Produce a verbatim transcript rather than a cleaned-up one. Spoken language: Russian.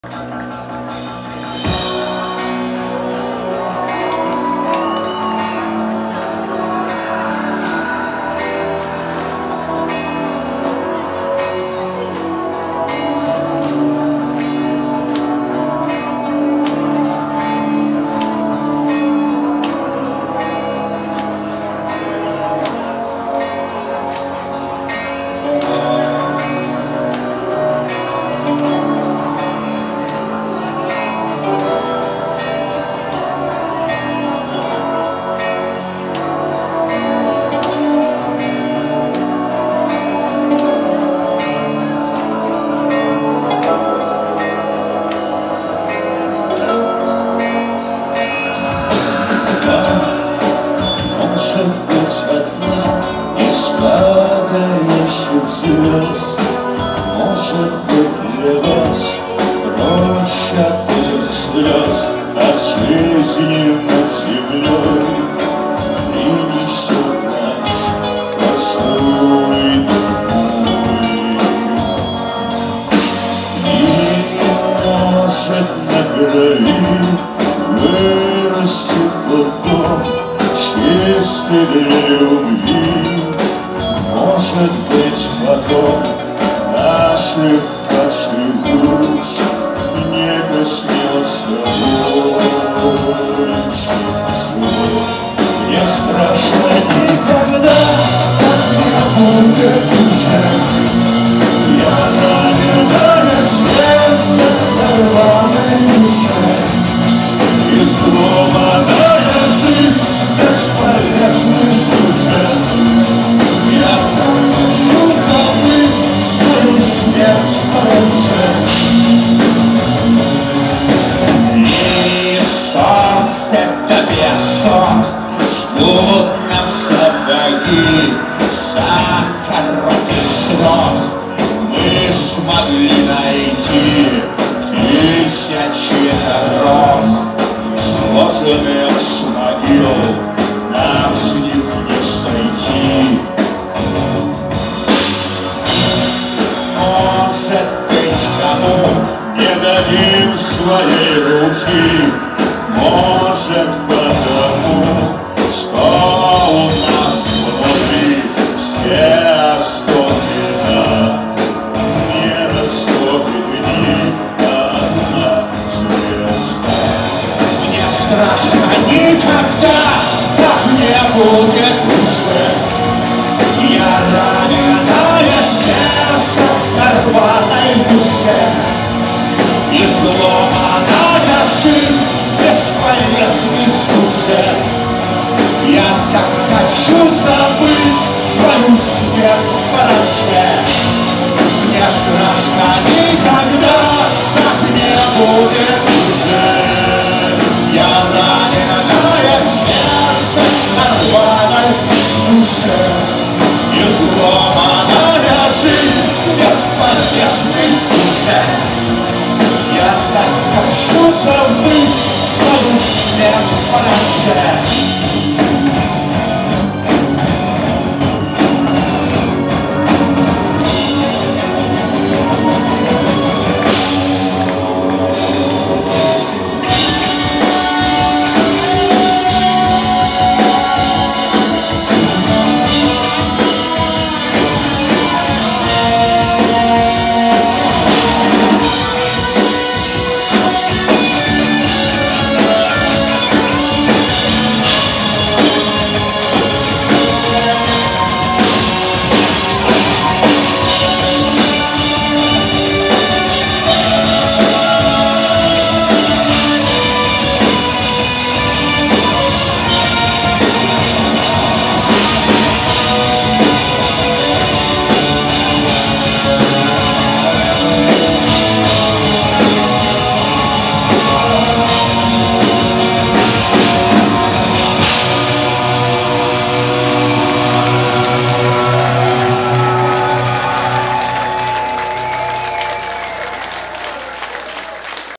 Звезд, может быть, для вас проще от этих слез, от жизни над землей принесет нас поцелуй домой. И, может, на крови вырастет плодом чистый для любви. Может быть, потом наших поцелуев не коснется больше слов. Мне страшно никогда, так не будет уже. Я раненое сердце на рваной душе, и сломанная жизнь бесполезный сюжет. Я так хочу забыть свою смерть пораньше. И солнце да песок ждут нам сапоги. За короткий срок мы смогли найти тысячи дорог, сложенных с могил, нам с них не сойти. Может быть, кому не дадим своей руки, может, потому, что у нас внутри все осколки не растопит ни одна звезда. Мне страшно никогда, так не будет уже. Я раненое сердце на рваной душе, и сломанная жизнь бесполезный сюжет. Я так хочу забыть свою смерть пораньше. Мне страшно никогда, так не будет уже. Я раненое сердце на рваной душе, и сломанная жизнь бесполезный сюжет. Я так хочу забыть свою смерть пораньше.